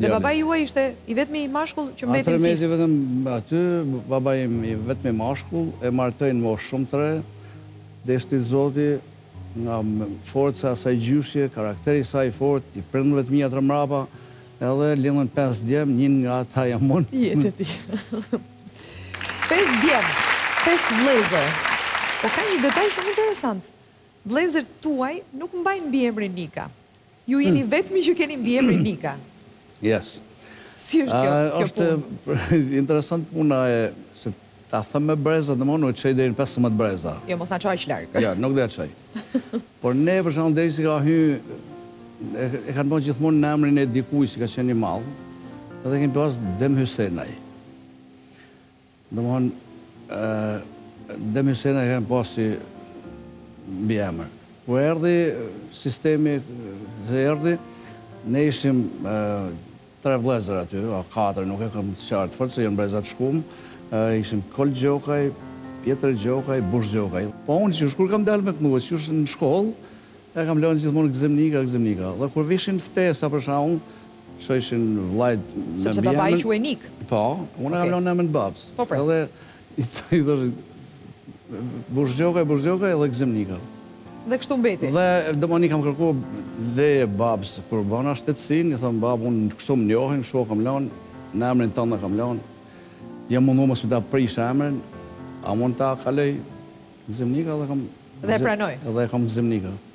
Dhe baba juaj ishte i vetmi mashkull që mbeti në fis? Atër vetëm aty, baba im i vetmi mashkull, e martoj në moshë shumë të re, deshti Zoti, nga forca asaj gjyshje, karakteri saj fort, i prindërve të mia të mrapa, edhe lindën 5 djem, njën nga ata jam unë. Jetë ti. 5 djem, 5 vlezër. Po ka një detaj shumë interesant. Vlezërt tuaj nuk mbajnë mbiemrin Nika. Ju jeni vetmi që keni mbiemrin Nika. Yes. Si është kjo është interesant puna e, se ta thëmë me breza, dhe më nuk qëj dhe në 15 breza. Jo, mos na qaj që larkë. Ja, nuk dhe qëj. Por ne, për shumë, dhe si ka hy, e kanë bënë gjithmonë në emrin e dikuj si ka qenë një malë, edhe kemi pas Dem Hysenaj. Dhe më Dem Hysenaj kanë pas si mbi emër. Ku erdi sistemi, dhe erdi, ne ishim 3 vlezër aty, 4, nuk e kam të qartë fort, se jenë brezat shkum, ishim Kol Gjokaj, Pjetër Gjokaj, Bush Gjokaj. Po unë që kur kam dalë me të nuë, që është në shkollë, e kam lënë gjithmonë Gzemnika. Dhe kur vishin ftesa për shkakun, që ishin vllajt me mbiemrin. Sepse babai quhej Nik. Po, unë kam lënë emrin babës. Po pra. Edhe i thosh Bush Gjokaj edhe Gzemnika. Dhe kështu mbeti. Dhe domoni kam kërkuar leje babës kur bëna shtetësinë, i them babë, unë kështu më njohin, kështu kam lënë, në emrin tënd kam lënë. Jam mundu mos me ta prish emrin, a mund ta kaloj Gzemnika dhe kam... Dhe pranoj. Dhe kam Gzemnika.